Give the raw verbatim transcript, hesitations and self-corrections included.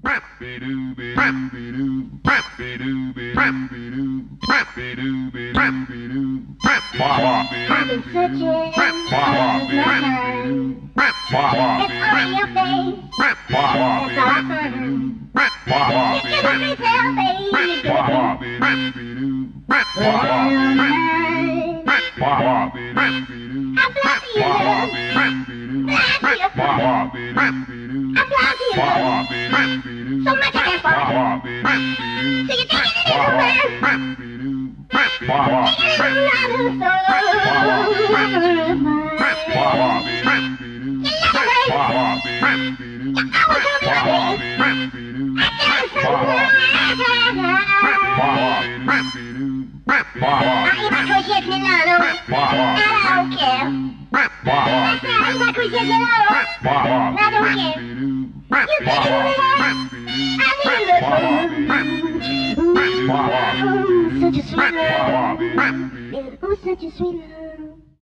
ElliottsMusic Milano. I don't care. I like ElliottsMusic Milano. I don't care. You can do it all. I need a love. Ooh, such a sweet love. Ooh, such a sweet love.